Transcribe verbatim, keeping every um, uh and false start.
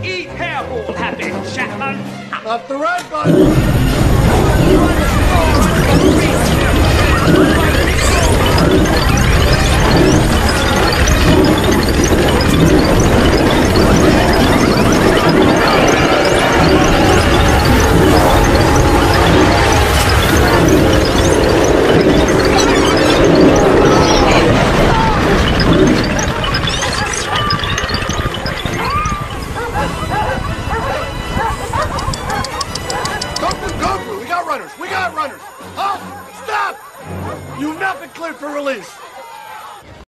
Eat hairball habit, Chapman. Not the red button. We got runners! We got runners! Halt! Stop! You've not been cleared for release!